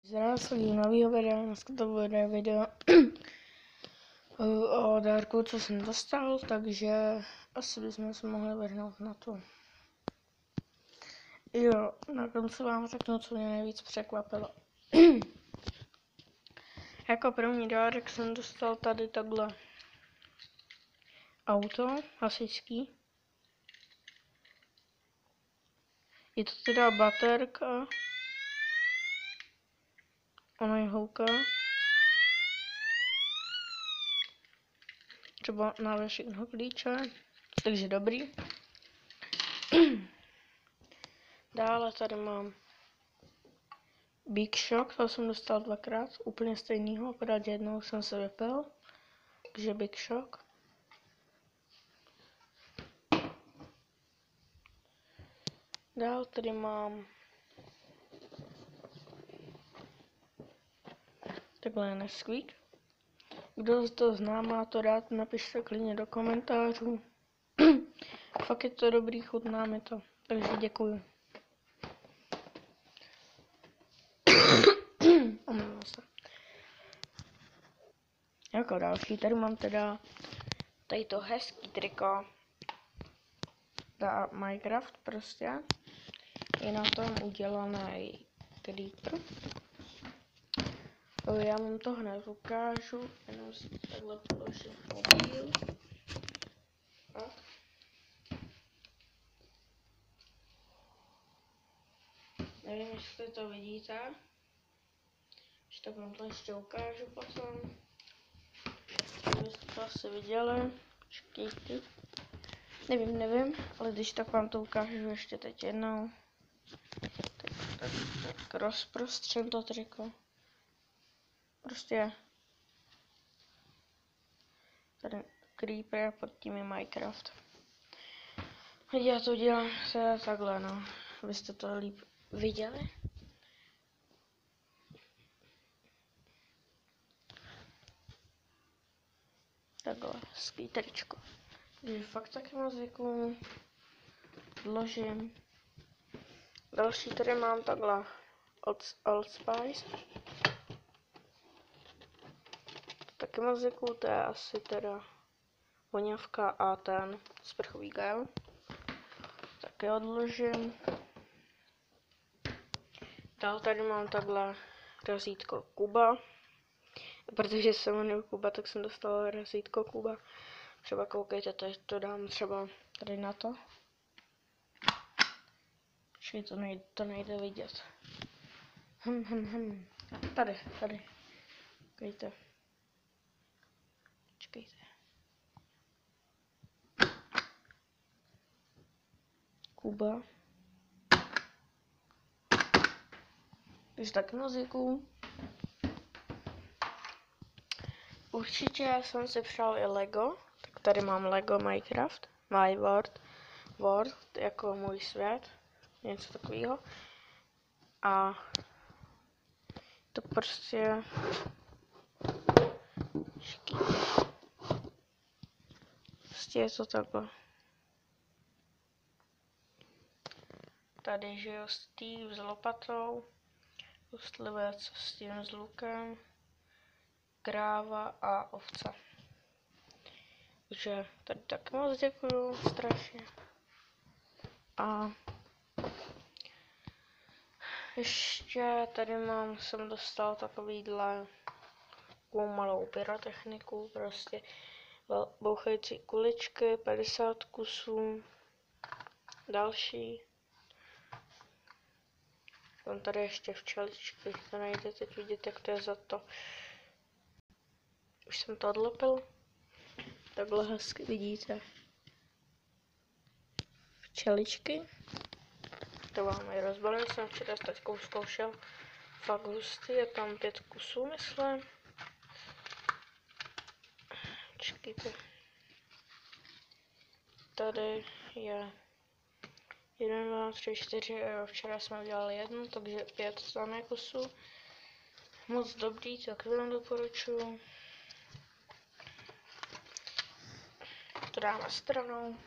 Zdravím nového videa, dneska to bude video o dárku, co jsem dostal, takže asi bychom se mohli vrhnout na to. Jo, na konci vám řeknu, co mě nejvíc překvapilo. Jako první dárek jsem dostal tady takhle auto hasičský. Je to teda baterka, ona je houka. Třeba návěs jednoho klíče, takže dobrý. Dále tady mám Big Shock, to jsem dostal dvakrát, úplně stejného, akorát jednou jsem se vypil, takže Big Shock. Dál tady mám takhle Nesquik. Kdo to zná, má to rád, napište klidně do komentářů. Fakt je to dobrý, chutná mi to, takže děkuju. Omlouvám se. Jako další, tady mám teda tady to hezký triko na Minecraft prostě. Je na tom udělaný creeper. Já vám to hned ukážu, jenom si takhle položím mobil. Nevím, jestli to vidíte. Když tak vám to ještě ukážu potom. Kdybyste to asi viděli. Počkejte. Nevím, ale když tak vám to ukážu ještě teď jednou. Tak rozprostřím to triko. Prostě tady creeper a pod tím je Minecraft. Já to dělám se takhle, no. Abyste to líp viděli. Takhle, skýteričko. Takže fakt taky moc děkuju. Vložím. Další tady mám takhle Old Spice. Taky moc děkuju, to je asi teda voňavka a ten sprchový gel. Taky odložím. Dál tady mám takhle razítko Kuba. Protože se jmenuji Kuba, tak jsem dostala razítko Kuba. Třeba koukejte, to dám třeba tady na to. Počkej, to nejde vidět. Tady. Koukejte. Počkejte. Kuba. Takže tak moc děkuju. Určitě jsem si přál i Lego, tak tady mám Lego Minecraft, My World, jako můj svět, něco takového. A to prostě je to takhle. Tady žiju Steve s lopatou, Hustlivec s tím s lukem, kráva a ovce. Takže tady tak moc děkuju strašně. A ještě tady jsem dostal takovýhle malou pyrotechniku, prostě bouchající kuličky, 50 kusů, další. Mám tady ještě včeličky, to nejde teď vidět, jak to je za to. Už jsem to odlopil. Takhle hezky vidíte. Včeličky. To vám je rozbalil, jsem včera s taťkou zkoušel. Fakt hustý, je tam 5 kusů, myslím. Počkejte. Tady je 1, 2, 3, 4, včera jsme udělali 1, takže 5 samé kusů. Moc dobrý, tak vám doporučuji. To dáme stranou.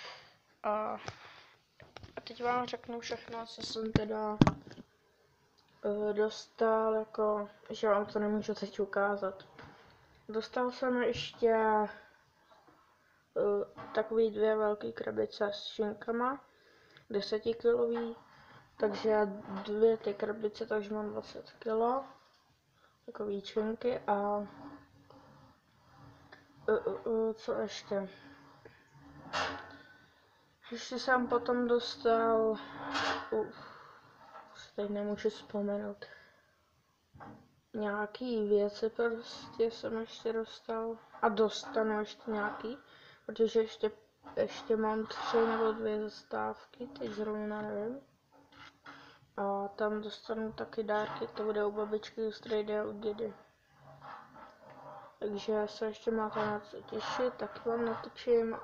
A teď vám řeknu všechno, co jsem teda dostal jako, že vám to nemůžu teď ukázat. Dostal jsem ještě takový 2 velké krabice s šinkama, 10kilový, takže 2 ty krabice, takže mám 20 kg, takový šinky a co ještě? Ještě jsem potom dostal, teď nemůžu vzpomenout, nějaký věci prostě jsem ještě dostal a dostanu ještě nějaký, protože ještě mám 3 nebo 2 zastávky, teď zrovna nevím. A tam dostanu taky dárky, to bude u babičky, u strejdy a u dědy. Takže se ještě máte na co těšit, taky vám natočím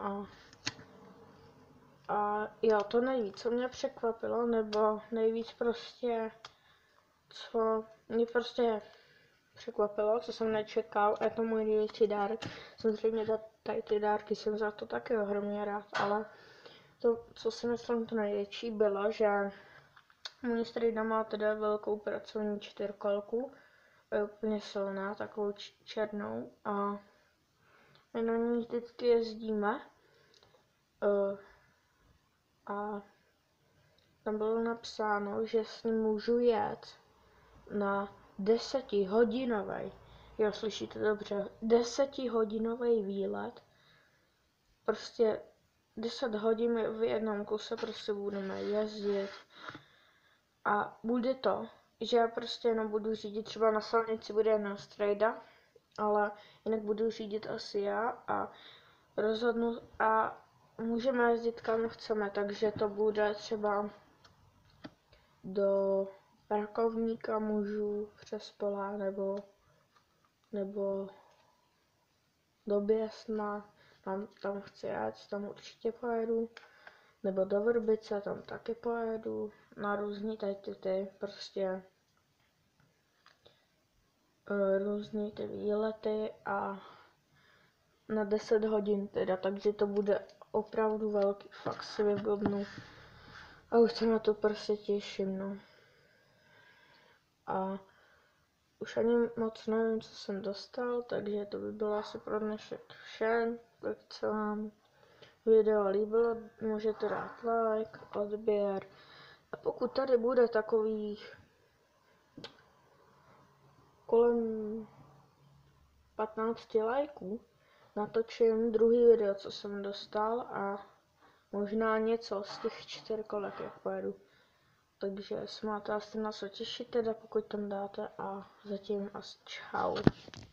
a jo, to nejvíc, co mě překvapilo, nebo nejvíc prostě, co mě prostě překvapilo, co jsem nečekal, a je to můj největší dárek. Samozřejmě tady ty dárky jsem za to taky ohromně rád, ale to, co si myslím to největší, bylo, že můj strejda má teda velkou pracovní 4kolku, je úplně silná, takovou černou, a my na ní vždycky jezdíme a tam bylo napsáno, že s ním můžu jet na 10hodinový, jo, slyšíte dobře, 10hodinový výlet, prostě 10 hodin v jednom kuse prostě budeme jezdit a bude to, že já prostě jenom budu řídit, třeba na silnici bude jenom strejda, ale jinak budu řídit asi já a rozhodnu a můžeme jezdit kam chceme, takže to bude třeba do Rakovníka můžu přes Pola nebo do Běsna, tam chci jet, tam určitě pojedu, nebo do Vrbice, tam taky pojedu, na různý ty prostě různý ty výlety a na 10 hodin teda, takže to bude opravdu velký, fakt si vyblbnu a už se na to prostě těším, no. A už ani moc nevím, co jsem dostal, takže to by bylo asi pro dnešek vše. Tak se vám video líbilo, můžete dát like, odběr. A pokud tady bude takových kolem 15 lajků, natočím druhý video, co jsem dostal a možná něco z těch 4kolek, jak pojedu. Takže se máte asi na co těšit, teda pokud tam dáte a zatím asi čau.